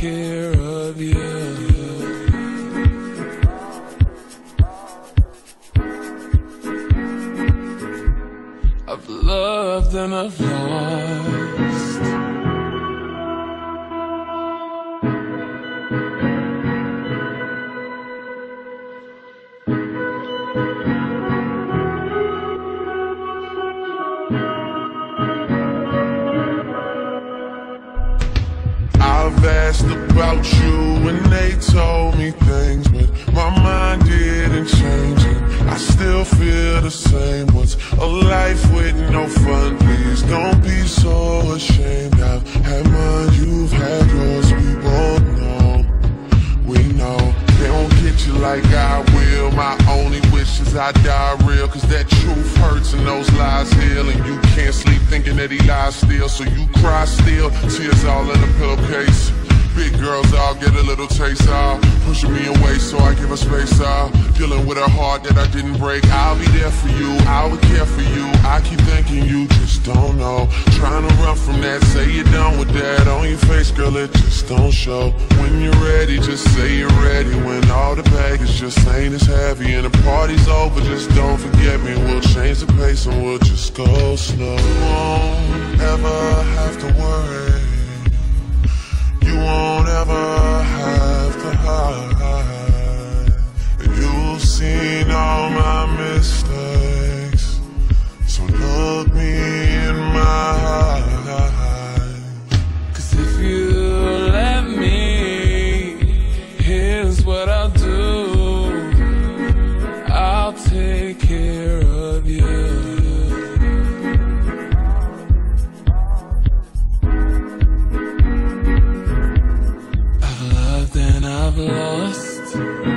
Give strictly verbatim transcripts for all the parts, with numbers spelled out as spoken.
care of you. I've loved and I've lost. I've asked about you and they told me things, but my mind didn't change and I still feel the same. What's a life with no fun? Please don't be so ashamed. I've had mine, you've had yours, we both know. We know they won't get you like I will. My only wish is I die real, cause that truth hurts and those lies heal. And you can't sleep thinking that he lies still, so you cry still, tears all in the pillowcase. Big girls all get a little taste, all pushing me away so I give her space, all dealing with a heart that I didn't break. I'll be there for you, I would care for you. I keep thinking you just don't know. Trying to run from that, say you're done with that. On your face, girl, it just don't show. When you're ready, just say you're ready. When all the baggage just ain't as heavy and the party's over, just don't forget me. We'll change the pace and we'll just go slow. You won't ever have to worry. You won't ever have to hide. You've seen all my mistakes, so look me in my eyes. Cause if you let me, here's what I'll do. I'll take care of you. I've lost.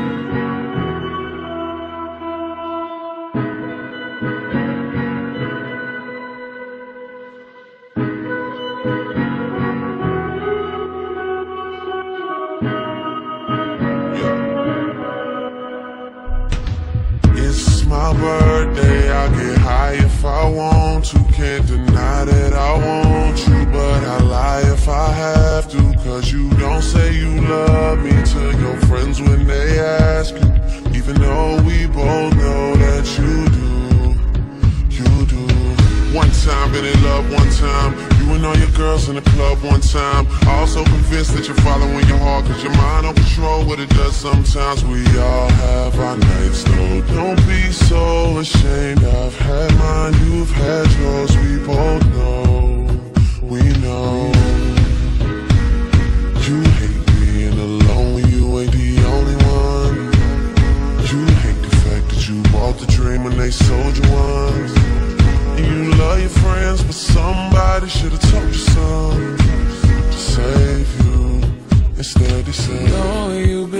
It's my birthday, I get high if I want to. Can't deny that I want you, but I lie if I have to. Cause you don't say you love me to your friends when they ask you, even though we both know that you do, you do. One time been in love, one time you and all your girls in the club one time. Also convinced that you're following your heart, cause your mind don't control what it does sometimes. We all have our nights though, don't be so ashamed. I've had mine, you've had yours, we both know, we know. You hate being alone when you ain't the only one. You hate the fact that you bought the dream when they sold you one. And you love your friends, but somebody should've told you something to save you. Instead they say, no, you've been